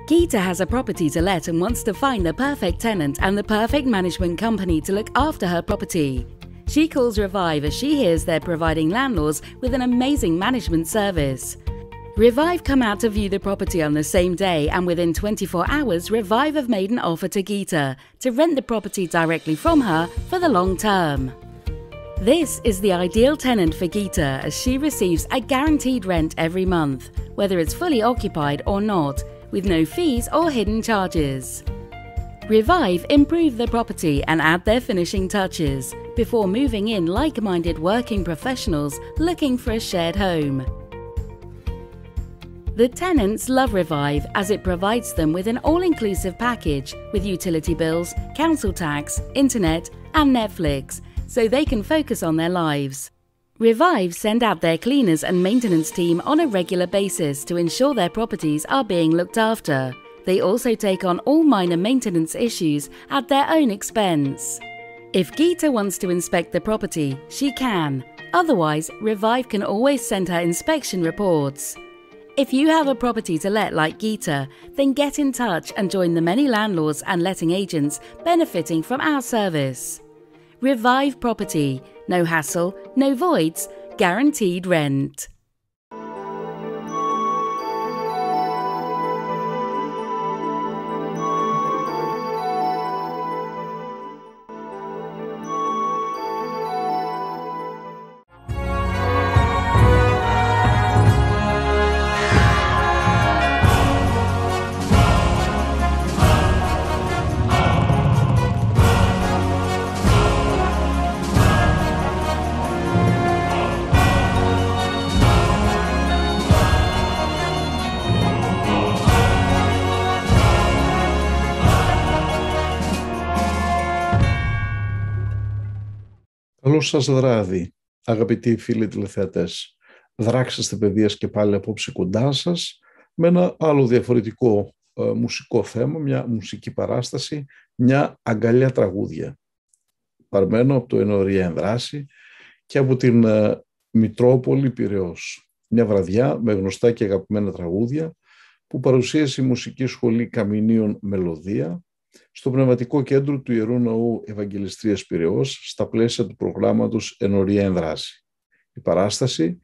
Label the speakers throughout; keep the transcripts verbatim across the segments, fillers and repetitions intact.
Speaker 1: Geeta has a property to let and wants to find the perfect tenant and the perfect management company to look after her property. She calls Revive as she hears they're providing landlords with an amazing management service. Revive come out to view the property on the same day, and within twenty-four hours Revive have made an offer to Geeta to rent the property directly from her for the long term. This is the ideal tenant for Geeta as she receives a guaranteed rent every month, whether it's fully occupied or not, with no fees or hidden charges. Revive improve the property and add their finishing touches before moving in like-minded working professionals looking for a shared home. The tenants love Revive as it provides them with an all-inclusive package with utility bills, council tax, internet and Netflix, so they can focus on their lives. Revive send out their cleaners and maintenance team on a regular basis to ensure their properties are being looked after. They also take on all minor maintenance issues at their own expense. If Geeta wants to inspect the property, she can. Otherwise, Revive can always send her inspection reports. If you have a property to let like Geeta, then get in touch and join the many landlords and letting agents benefiting from our service. Revive Property. No hassle, no voids, guaranteed rent.
Speaker 2: Καλό σας βράδυ, αγαπητοί φίλοι τηλεθεατές. Δράξαστε παιδείας και πάλι απόψε κοντά σας με ένα άλλο διαφορετικό ε, μουσικό θέμα, μια μουσική παράσταση, μια αγκαλιά τραγούδια. Παρμένο από το Ενωρία Ενδράση και από την ε, Μητρόπολη Πειραιώς. Μια βραδιά με γνωστά και αγαπημένα τραγούδια που παρουσίασε η Μουσική Σχολή Καμινίων Μελωδία στο Πνευματικό Κέντρο του Ιερού Ναού Ευαγγελιστρίας Πειραιώς στα πλαίσια του προγράμματος Ενωρία Ενδράση. Η παράσταση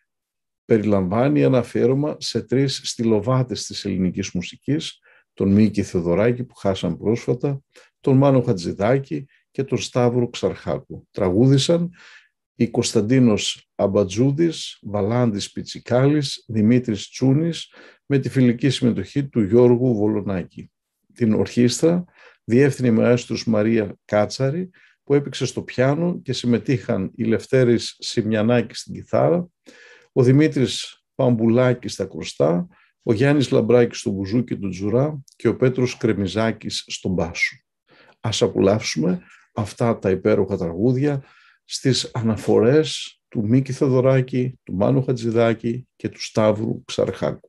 Speaker 2: περιλαμβάνει ένα αφιέρωμα σε τρεις στυλοβάτες της ελληνικής μουσικής, τον Μίκη Θεοδωράκη που χάσαν πρόσφατα, τον Μάνο Χατζηδάκη και τον Σταύρο Ξαρχάκου. Τραγούδησαν οι Κωνσταντίνος Αμπατζούδης, Βαλάντης Πιτσικάλης, Δημήτρης Τσούνης με τη φιλική συμμετοχή του Γιώργου Βολονάκη. Την ορχήστρα διεύθυνε η μαέστρος Μαρία Κάτσαρη που έπαιξε στο πιάνο και συμμετείχαν η Λευτέρης Σιμιανάκη στην κιθάρα, ο Δημήτρης Παμπουλάκης στα κρουστά, ο Γιάννης Λαμπράκης στο μπουζούκι του τζουρά και ο Πέτρος Κρεμιζάκης στον μπάσο. Ας απολαύσουμε αυτά τα υπέροχα τραγούδια στις αναφορές του Μίκη Θεοδωράκη, του Μάνου Χατζηδάκη και του Σταύρου Ξαρχάκου.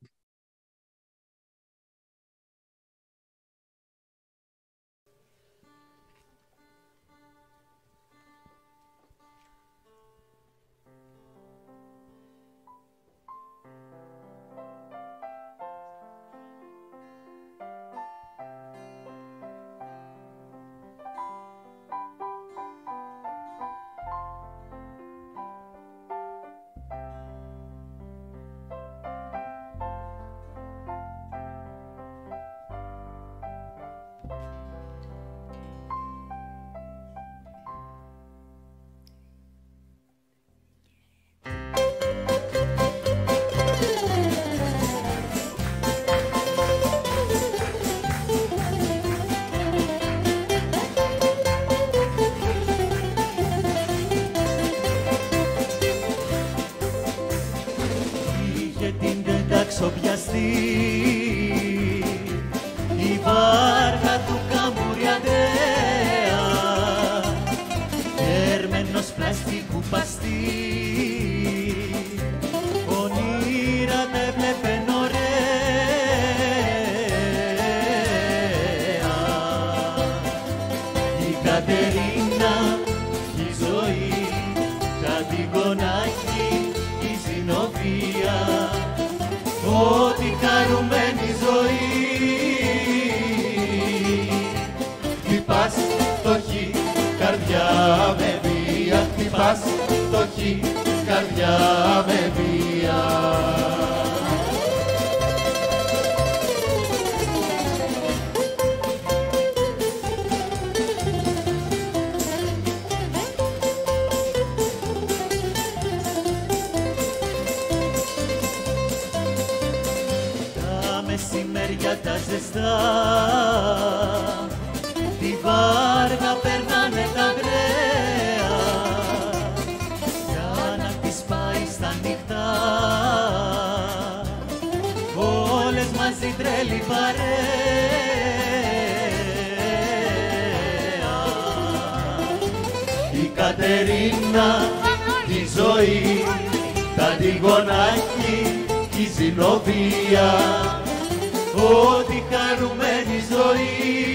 Speaker 3: φτωχή καρδιά με βία.
Speaker 4: Μεσημέρια τα ζεστά, τη βάργα περνάνε τα γραία, για να τις πάει στα νυχτά, όλες μαζί τρέλη παρέα.
Speaker 3: Η Κατερίνα, τη ζωή, τα τυγωνάκι, η Ζηνοβία, ό,τι χαρούμενη ζωή.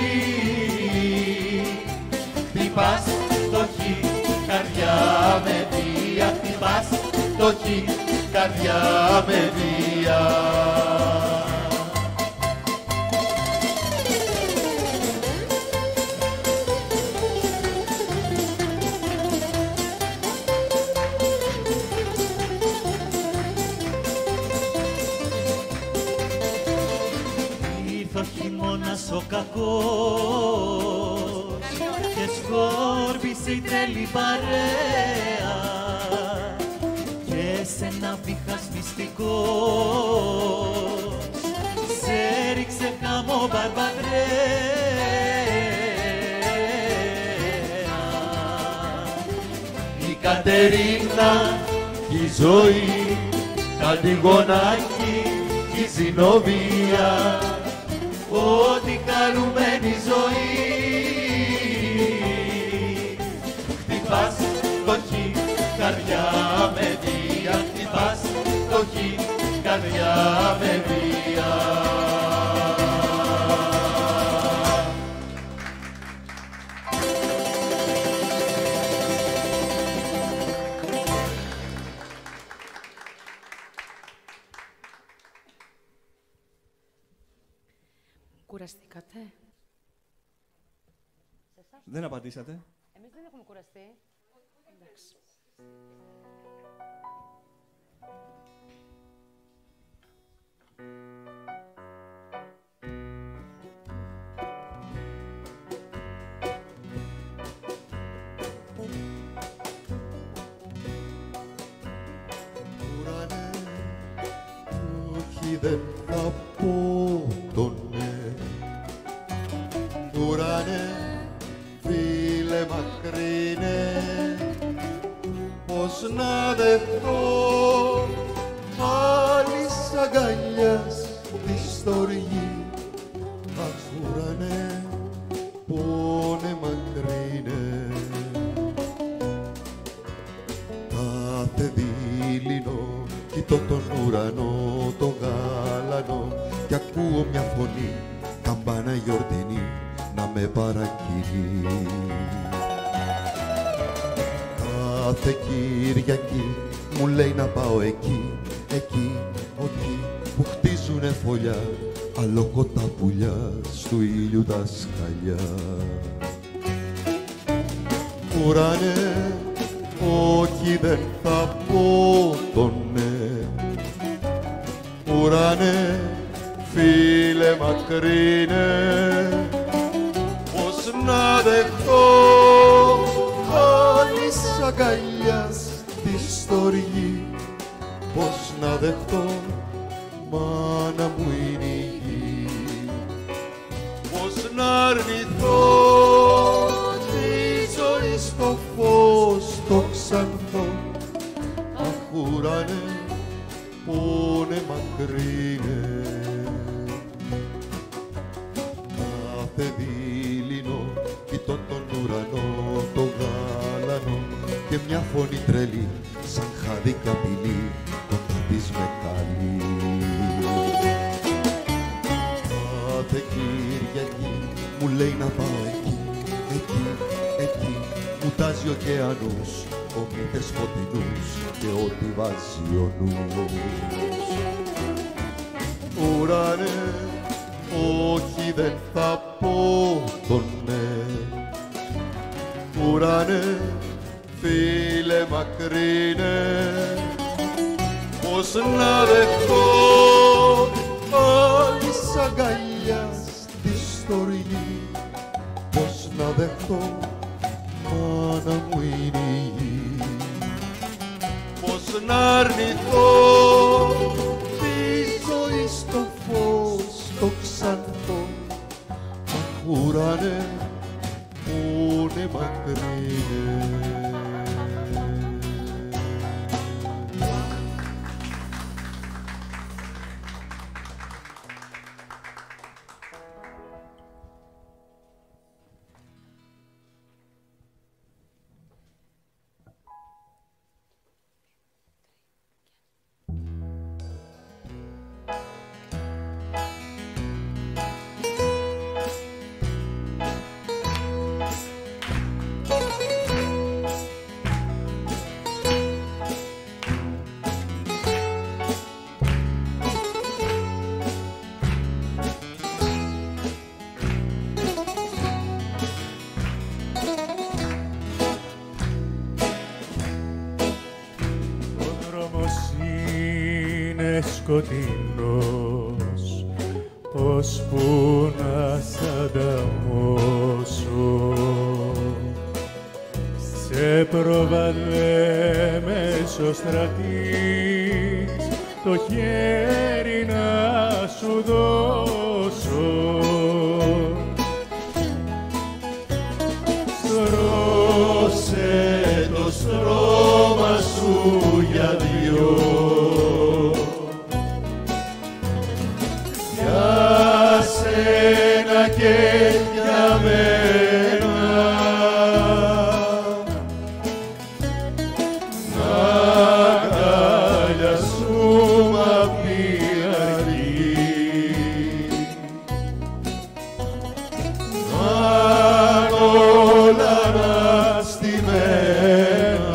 Speaker 3: Χτυπάς φτωχή καρδιά με βία, χτυπάς φτωχή καρδιά με βία.
Speaker 4: Ο κακός και σκόρπισε η τρέλη παρέα και σε ένα βήχας μυστικός σε ρίξε χαμό μπαρμπαδρέα.
Speaker 3: Η Κατερίνα, η ζωή, τα τυγωνάκι, η Ζηνοβία, ό,τι χαρούμενη ζωή. Χτυπάς φτωχή καρδιά με βία, χτυπάς φτωχή καρδιά με βία.
Speaker 5: Κουραστήκατε?
Speaker 6: Δεν απαντήσατε.
Speaker 5: Εμείς δεν έχουμε κουραστεί. Εντάξει.
Speaker 3: Ουρανέ, όχι δεν θα πω το ναι. Ουρανέ, φίλε μακρινέ, πώς να δεχτώ άλλης αγκαλιάς τη στοργή. Αχ, ουρανέ, πόνε μακρινέ. Κάθε δειλινό κοιτώ τον ουρανό, το γάλανο κι ακούω μια φωνή, καμπάνα γιορτινή, να με παρακινεί. Κάθε Κυριακή μου λέει να πάω εκεί, εκεί, εκεί που χτίζουνε φωλιά, αλόκοτα πουλιά στου ήλιου τα σκαλιά. Ουρανέ, όχι δεν θα πω το ναι. Ουρανέ, φίλε μακρινέ, πώς να δεχτώ άλλης αγκαλιάς τη στοργή. Πώς να δεχτώ, μάνα μου είναι η γη. Πώς να αρνηθώ τη ζωή στο φως το ξανθό. Αχ, ουρανέ, πόνε μακρύνε. Κάθε δειλινό κοιτώ τον ουρανό, το γάλανο και μια φωνή τρελή σαν χάδι κι απειλή, κοντά της με καλεί. Κάθε Κυριακή μου λέει να πάω εκεί, εκεί, εκεί μου τάζει ωκεανούς, ομήτες φωτεινούς και ό,τι βάζει ο νους. Ουρανέ, όχι δεν θα πω το ναι. Ουρανέ, φίλε μακρύνε, πώς να δεχτώ άλλη σ' αγκαλιά στη στοργή, πώς να δεχτώ μάνα μου είναι η γη, πώς να αρνηθώ τη ζωή στο φως το ξανθό, αχ ουρανέ που είναι μακρύνε.
Speaker 6: Σκοτεινός, πώς που να σ' ανταμώσω, σε πρόβαλε μεσοστρατής το χέρι να σου δώσω, στρώσε το στρώμα σου για δυο, και για μένα να αγκαλιαστούμε απ' την αρχή, να όλα αναστημένα.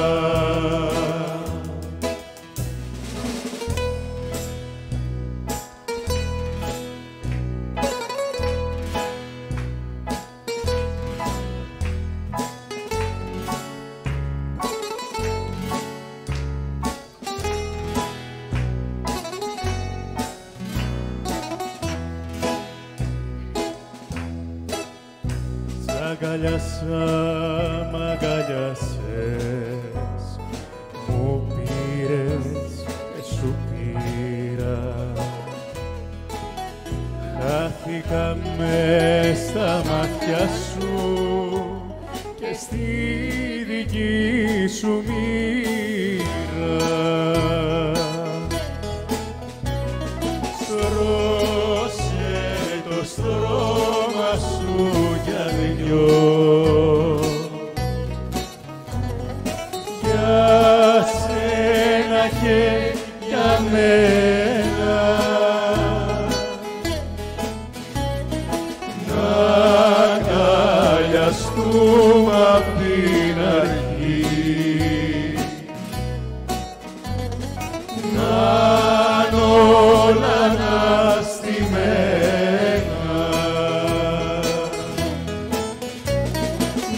Speaker 6: Αγκαλιάσα, μ' αγκαλιάσες, μου πήρες και σου πήρα, χάθηκα μες στα μάτια σου και στη δική σου μοίρα. Στρώσε το στρώμα σου για δυο, για σένα και για μένα, να αγκαλιαστούμε απ' την αρχή, να είναι όλα αναστημένα,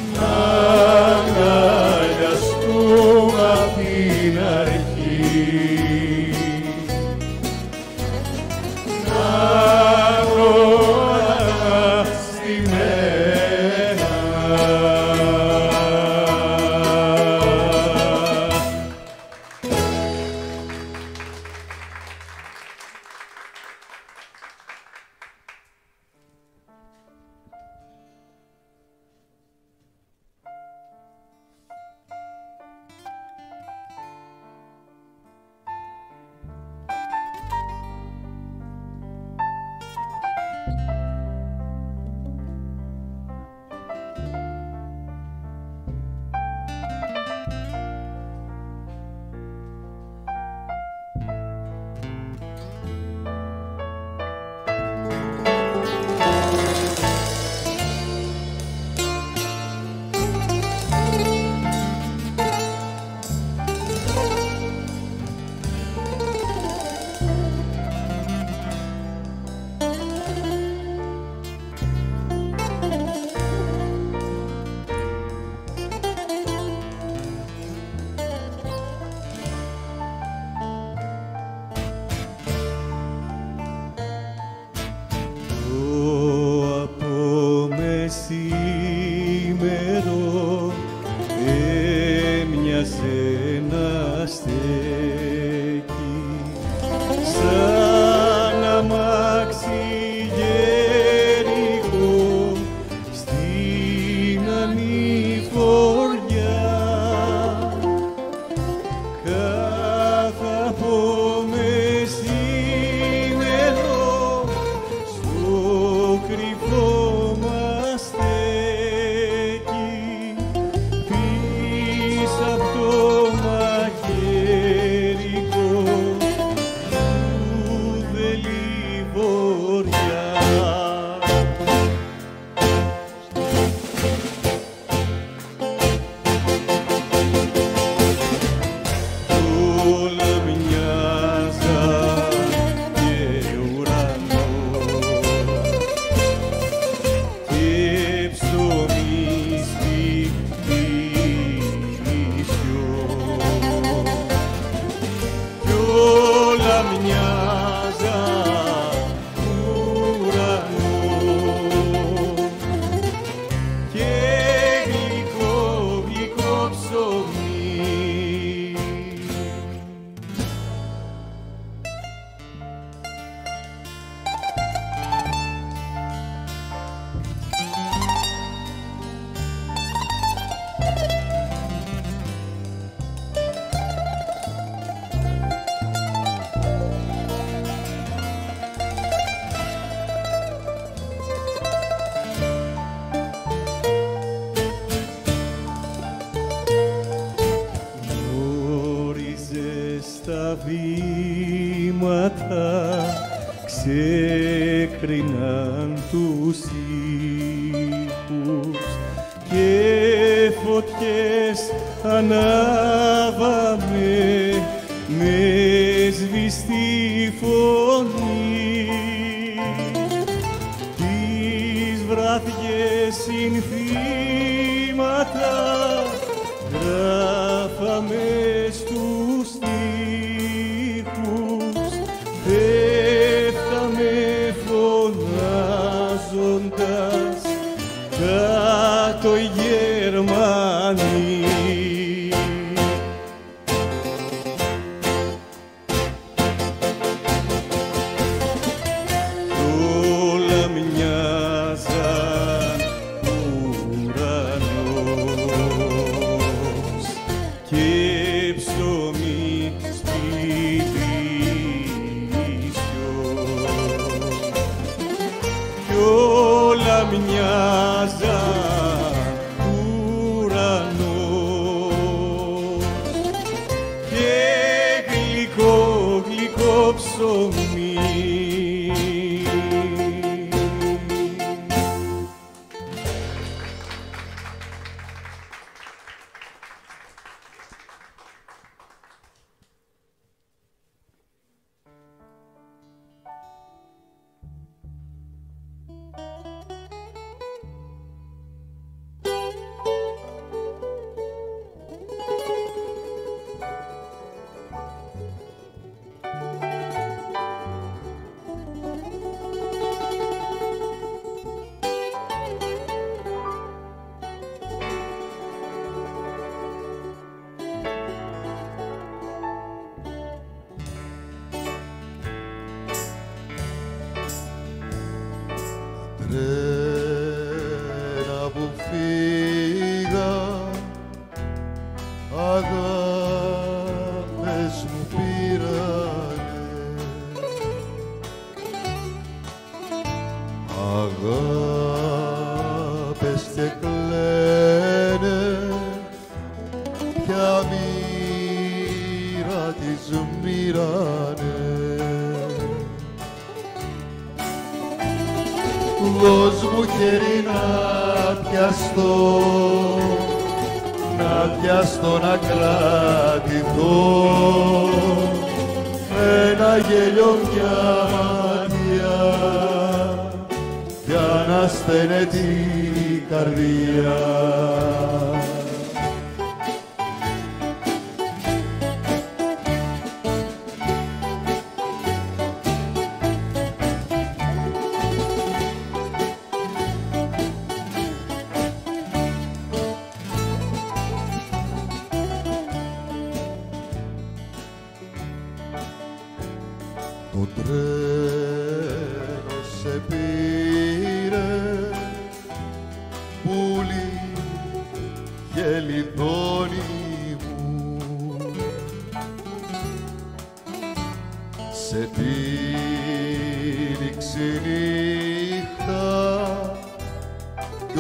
Speaker 7: ξέκριναν τους ήχους και φωτιές ανάβαμε με σβηστή φωνή. Τις βραδιές συνθήματα γράφαμε στους τοίχους, πέφταμε φωνάζοντας κάτω οι Γερμανοί. Όλα μοιάζαν ουρανός και ψωμί σπιτίσιο κι όλα μοιάζαν ουρανός και γλυκό γλυκό ψωμί.
Speaker 3: Τρένα που φύγα, αγάπες μου πήρανε, αγάπες και κλαίνε, ποια μοίρα τις μοίρανε. Δώσ' μου χέρι να πιαστώ, να πιαστώ να κρατηθώ, ένα γέλιο μια μάτια για να στένε την καρδιά. Το τρένο σε πήρε, πουλί γελιδόνι μου, σε τύλιξη νύχτα κι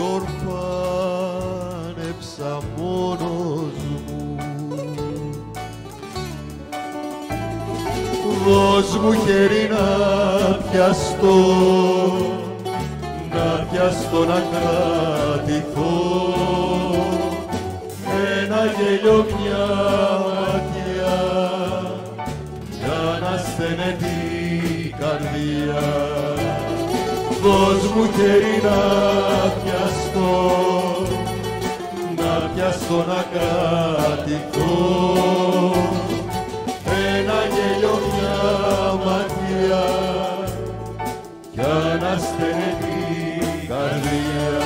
Speaker 3: ορφάνεψα μόνος μου. δώσ' μου χέρι να πιαστώ, να πιαστώ να κρατηθώ, ένα γέλιο μια ματιά για να στενε την καρδιά. Δώσ' μου χέρι να πιαστώ, να πιαστώ να κρατηθώ, ένα γέλιο μια ματιά για να στενε την καρδιά.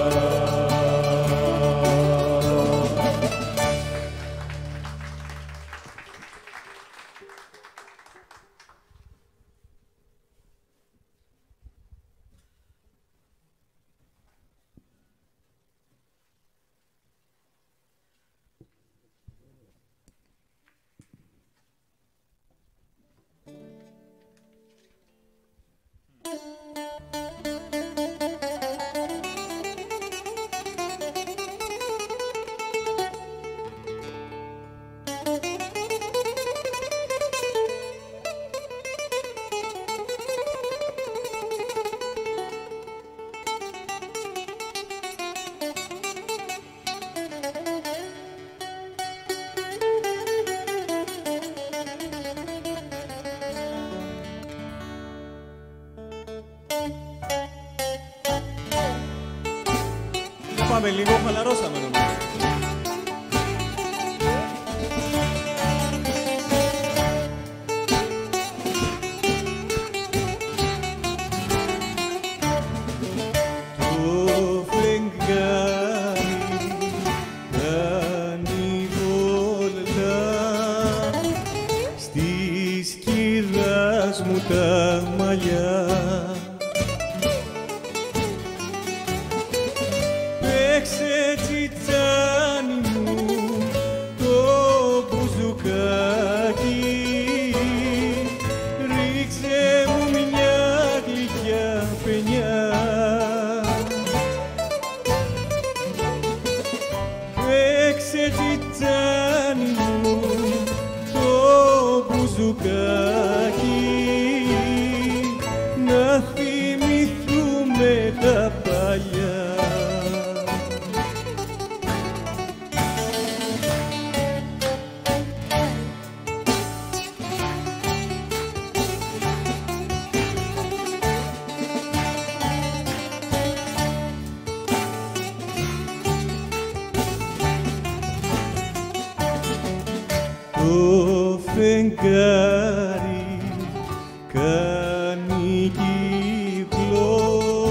Speaker 7: Πάμε λίγο, χαλαρώσαμε νομίζω. Το φεγγάρι κάνει βόλτα στις κυράς μου τα μαλλιά. Παίξε τσιτσάνι μου το μπουζουκάκι, ρίξε μου μια γλυκιά παινιά. Παίξε τσιτσάνι μου το μπουζουκάκι, να θυμηθούμε τα παλιά. Το φεγγάρι κάνει κύκλο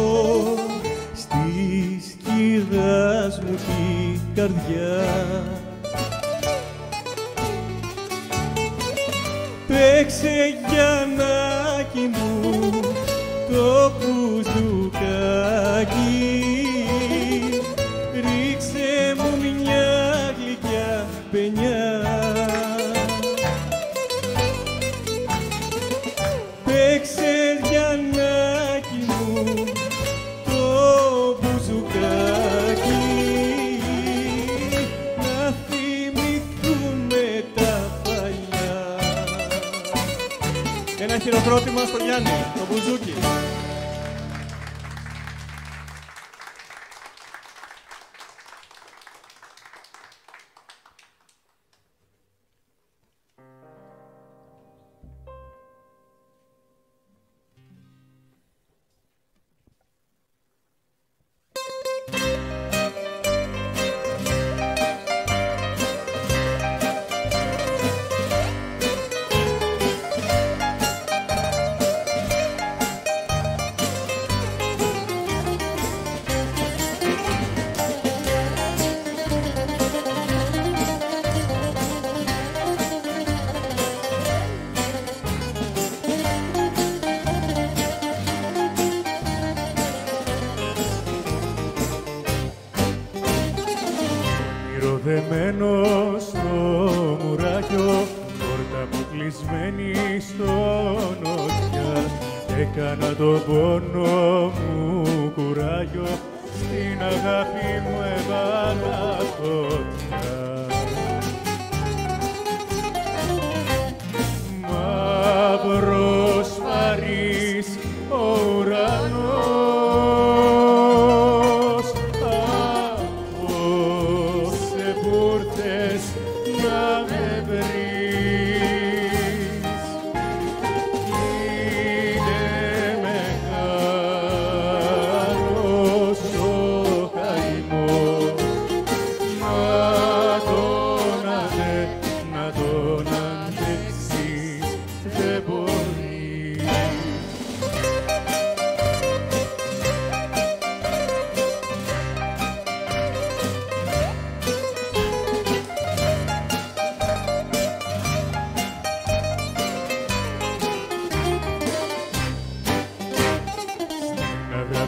Speaker 7: στις κυράς μου την καρδιά. Παίξε Γιαννάκι μου το μπουζουκάκι, ρίξε μου μια γλυκιά παινιά. Παίξε Γιαννάκι μου το μπουζουκάκι, να θυμηθούμε τα παλιά. Ένα χειροκρότημα στο Γιάννη, το μπουζούκι. Δεμένος στο μουράγιο, πόρτα μου κλεισμένη στο νότια, έκανα το πόνο μου κουράγιο, στην αγάπη μου έβαλα φωτιά. Μα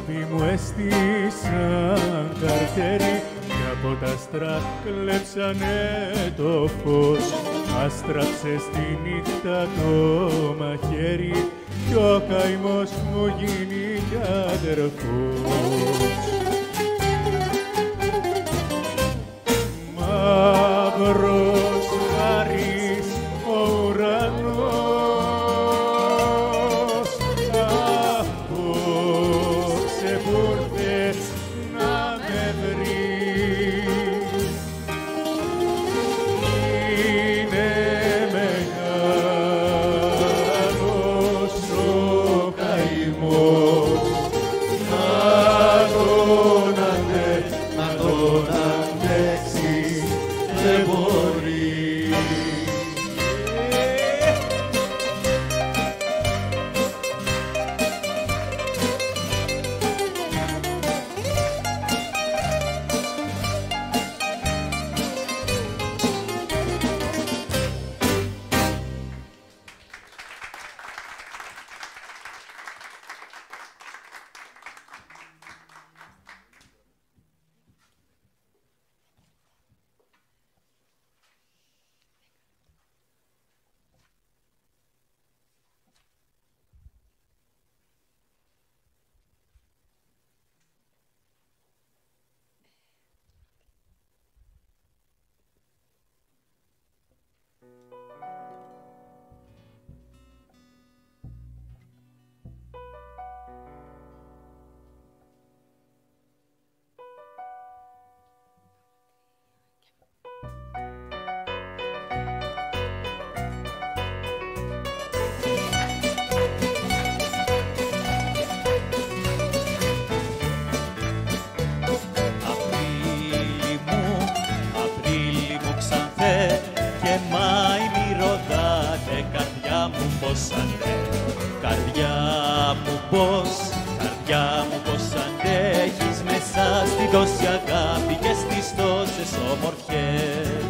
Speaker 7: πόδι μου έστησαν καρτέρι και από τα άστρα κλέψανε το φως. Άστραψε στη νύχτα το μαχαίρι κι ο καημός μου γίνει κι αδερφός. Μαύρος χάρης ο ουρανός απόψε που ήρθε να με βρει. Είναι μεγάλος ο καημός, να τον αντέ- να τον αντέξει δεν μπορεί.
Speaker 4: Καρδιά μου πώς, καρδιά μου πώς αντέχεις μέσα στην τόση αγάπη και στις τόσες ομορφιές.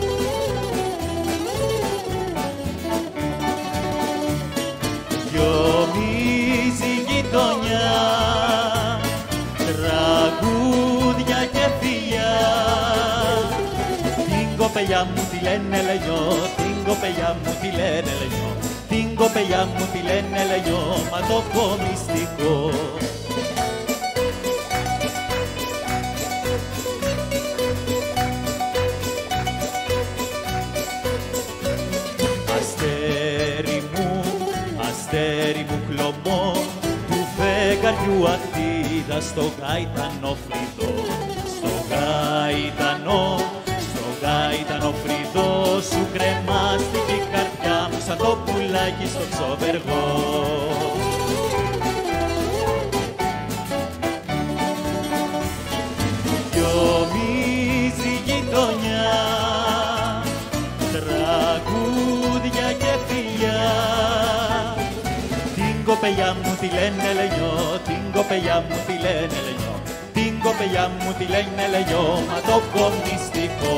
Speaker 4: Γιομίζει η γειτονιά, τραγούδια και φιλιά. Την κοπελιά μου τη λένε Λενιό, την κοπελιά μου τη λένε Λενιό. Την κοπελιά μου τη λένε Λενιό, μα το πω μυστικό. Αστέρι μου, αστέρι μου χλωμό, του φεγγαριού αχτίδα στο γαϊτανό φρυδό. Στο γαϊτανό, στο γαϊτανό φρυδό σου κρεμάστηκε η καρδιά μου σαν το πουλάκι στο ξοβεργό. Γιομίζει η γειτονιά, τραγούδια και φιλιά. Την κοπελιά μου τη λένε Λενιό, την κοπελιά μου τη λένε Λενιό. Την κοπελιά μου τη λένε Λενιό, μα το πω μυστικό.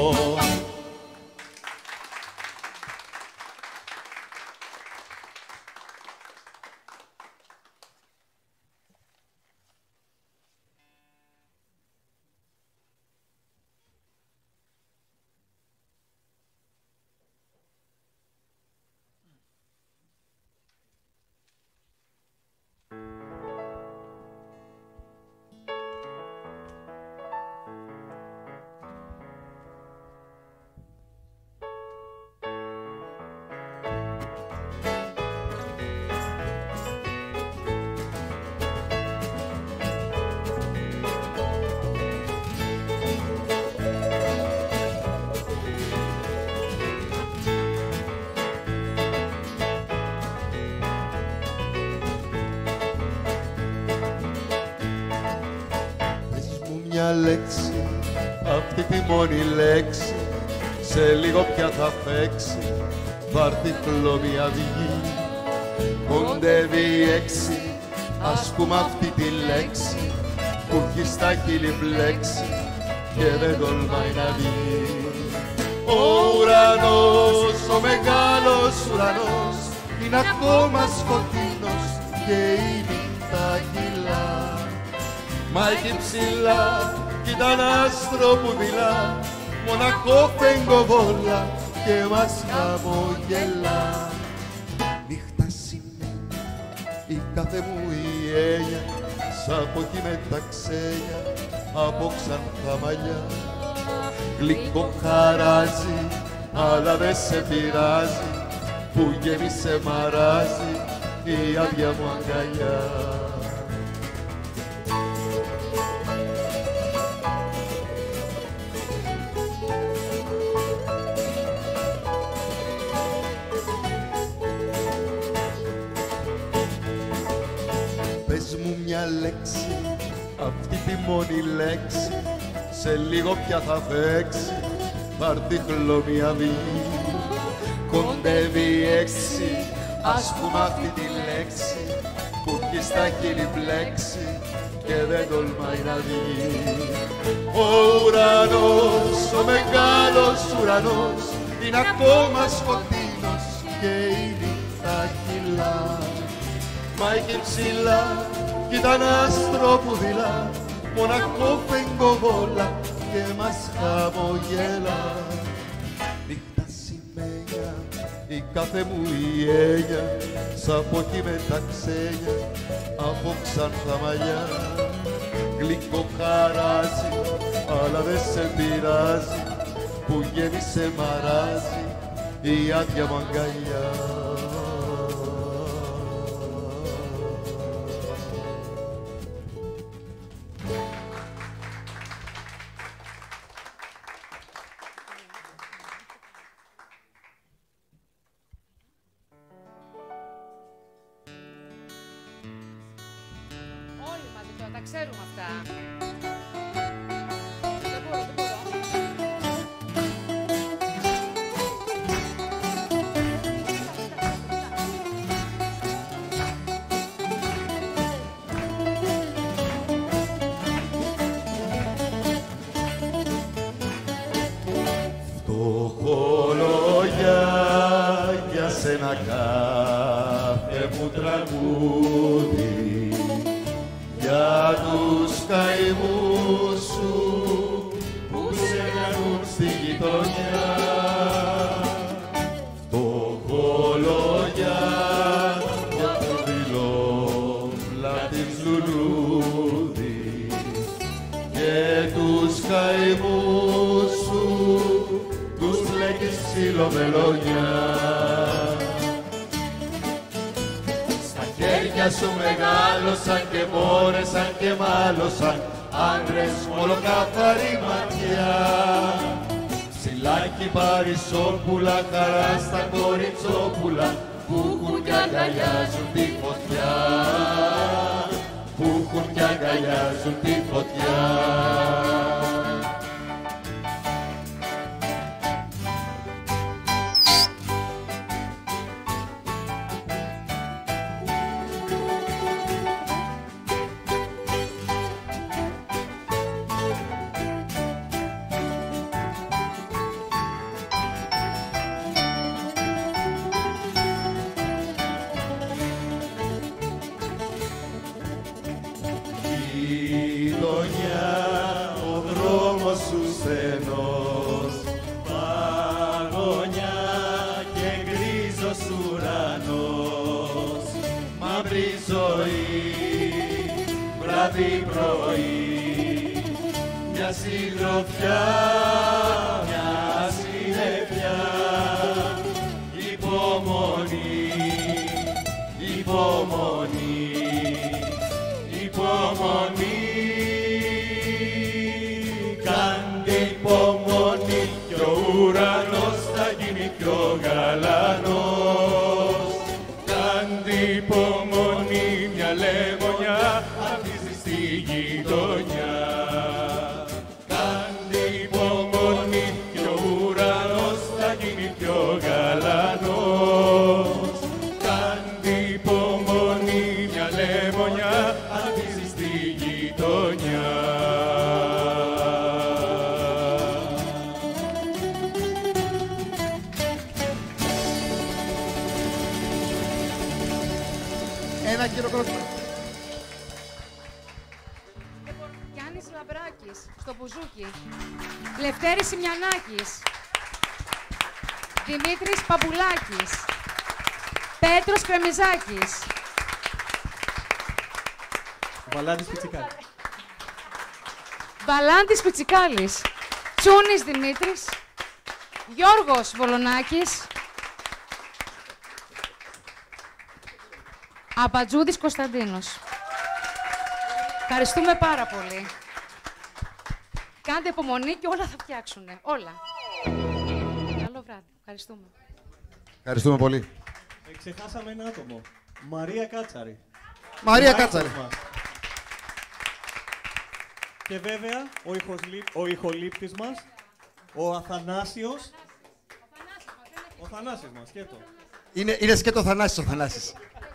Speaker 3: Μια λέξη, αυτή τη μόνη λέξη, σε λίγο πια θα φέξει, θα έρθει χλωμή αυγή. Κοντεύει η έξι, ας πούμε αυτή τη λέξη, που έχει στα χείλη μπλέξει και δεν τολμάει να βγει. Ο ουρανός, ο μεγάλος ουρανός, είναι ακόμα σκοτεινός και η νύχτα κυλά. Μα εκεί ψηλά κι ήταν άστρο που δειλά, μοναχό φεγγοβόλα και μας χαμογελά. Νύχτα σημαίνει η κάθε μου η έγια, σ' από εκεί με τα ξένια, από ξανθά μαλλιά. Γλυκό χαράζει, αλλά δε σε πειράζει, που γέμισε μαράζει η άδεια μου αγκαλιά. Πες μου μια λέξη, αυτή τη μόνη λέξη, σε λίγο πια θα φέξει, θα έρθει χλωμή αυγή. Κοντεύει έξι, ας πούμε αυτή τη λέξη, που κι στα χείλη μπλέξει και δεν τολμάει να δει. Ο ουρανός, ο μεγάλος ουρανός, είναι ακόμα σκοτεινός και η νύχτα κυλά. Μα εκεί ψηλά κι ήταν άστρο που δειλά, μοναχό φεγγοβόλα και μας χαμογελά. Νύχτα σημαία η κάθε μου η έγια, σ' από εκεί με τα ξένια, από ξανθά μαλλιά. Γλυκό χαράζει, αλλά δε σε πειράζει, που γέμισε μαράζει η άδεια μου αγκαλιά.
Speaker 5: Όλοι μαζί τώρα, τα ξέρουμε αυτά. Δεν μπορώ, δεν μπορώ.
Speaker 3: Φτωχολογιά για σένα κάθε μου τραγούδι, για τους καημούς σου που σε κάνουν στη γειτονιά. Φτωχολογιά για το δειλό πλάτης λουλούδι και τους καημούς σου τους λέγεις ψιλομελονιά. Στα χέρια σου μεγάλωσαν και μπόρεσαν και μάλωσαν άντρες μ' ολοκαθαρή ματιά. Ψηλάκι παρισόπουλα, χαρά στα κοριτσόπουλα που έχουν κι αγκαλιάζουν τη φωτιά, που έχουν κι αγκαλιάζουν τη φωτιά. Γειτονιά, ο δρόμος σου στενός, παγωνιά και γκρίζος ουρανός, μαύρη ζωή, βράδυ πρωί, μια συντροφιά, μια συννεφιά, υπομονή, υπομονή, υπομονή. Κάντε υπομονή κι ο ουρανός θα γίνει πιο γαλανός. Κάντε υπομονή, μια λεμονιά ανθίζει στη γειτονιά. Κάντε υπομονή κι ο ουρανός θα γίνει πιο γαλανός. Κάντε υπομονή, μια λεμονιά ανθίζει στη γειτονιά.
Speaker 8: Ένα χειροκρότημα.
Speaker 5: Δεν μπορώ Λαμπράκης, στο Μπουζούκι. Λευτέρης Σιμιανάκης. Δημήτρης Παπουλάκης. Πέτρος Κρεμιζάκης.
Speaker 7: Βαλάντης Πιτσικάλης.
Speaker 5: Βαλάντης Πιτσικάλης. Τσούνης Δημήτρης. Γιώργος Βολονάκης. Αμπατζούδης Κωνσταντίνος. Ευχαριστούμε πάρα πολύ. Κάντε υπομονή και όλα θα φτιάξουνε. Όλα. Καλό βράδυ. Ευχαριστούμε.
Speaker 3: Ευχαριστούμε πολύ.
Speaker 7: Ε, ξεχάσαμε ένα άτομο. Μαρία Κάτσαρη.
Speaker 3: Μαρία Κάτσαρη.
Speaker 7: Και βέβαια, ο, ηχοσλή... ο ηχολήπτης μας, ο Αθανάσιος. Ο Θανάσης μας, σκέτο.
Speaker 3: Είναι, είναι σκέτο Θανάσης ο Θανάσης.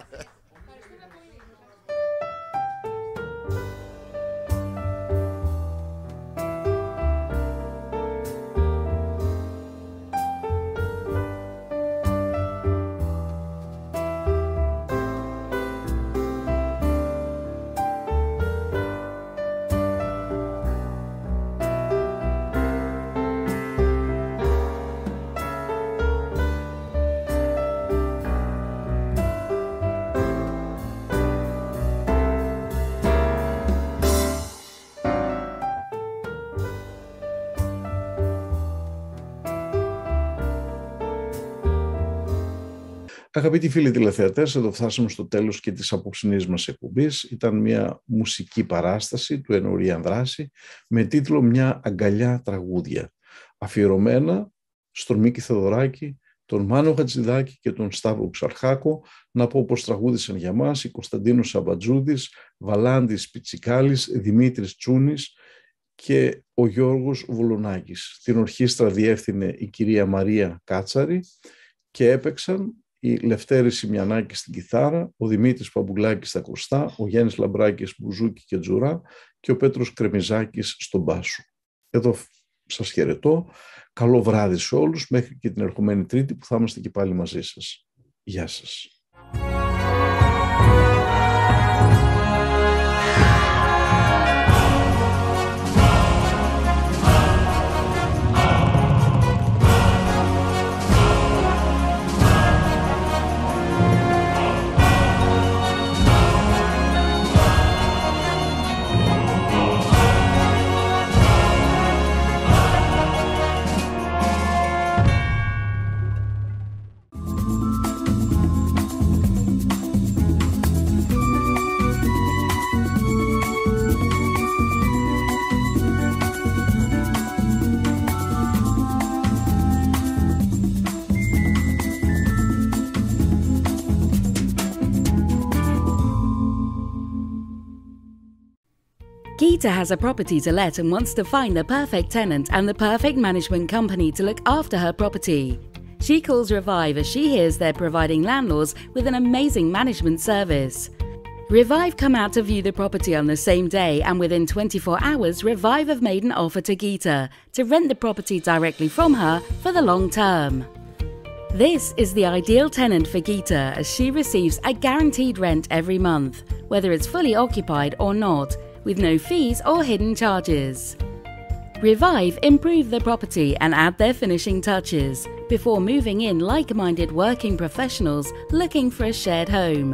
Speaker 2: Αγαπητοί φίλοι τηλεθεατές, εδώ φτάσαμε στο τέλος και της απόψινής μας εκπομπής. Ήταν μια μουσική παράσταση του Ενωρή Ανδράση με τίτλο «Μια αγκαλιά τραγούδια», αφιερωμένα στον Μίκη Θεοδωράκη, τον Μάνο Χατζηδάκη και τον Σταύρο Ψαρχάκο. Να πω πως τραγούδισαν για μας η Κωνσταντίνος Αμπατζούδης, Βαλάντης Πιτσικάλης, Δημήτρης Τσούνης και ο Γιώργος Βολονάκης. Την ορχήστρα διεύθυνε η κυρία Μαρία Κάτσαρη και έπαιξαν η Λευτέρη Σιμιανάκη στην κιθάρα, ο Δημήτρης Παπουλάκης στα ακουστά, ο Γιάννης Λαμπράκης μπουζούκι και τζουρά και ο Πέτρος Κρεμιζάκης στον μπάσο. Εδώ σας χαιρετώ. Καλό βράδυ σε όλους, μέχρι και την ερχομένη Τρίτη που θα είμαστε και πάλι μαζί σας. Γεια σας.
Speaker 1: Geeta has a property to let and wants to find the perfect tenant and the perfect management company to look after her property. She calls Revive as she hears they're providing landlords with an amazing management service. Revive come out to view the property on the same day, and within twenty-four hours, Revive have made an offer to Geeta to rent the property directly from her for the long term. This is the ideal tenant for Geeta as she receives a guaranteed rent every month, whether it's fully occupied or not, with no fees or hidden charges. Revive improve the property and add their finishing touches before moving in like-minded working professionals looking for a shared home.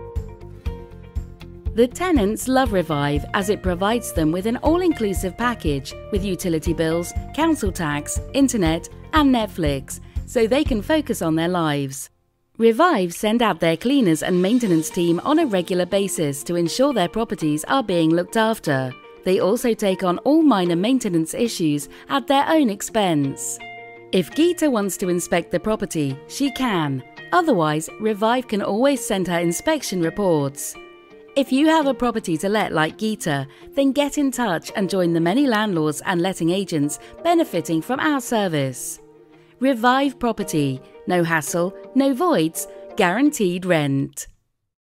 Speaker 1: The tenants love Revive as it provides them with an all-inclusive package with utility bills, council tax, internet and Netflix, so they can focus on their lives. Revive send out their cleaners and maintenance team on a regular basis to ensure their properties are being looked after. They also take on all minor maintenance issues at their own expense. If Geeta wants to inspect the property, she can. Otherwise, Revive can always send her inspection reports. If you have a property to let like Geeta, then get in touch and join the many landlords and letting agents benefiting from our service. Revive Property. No hassle, no voids, guaranteed rent.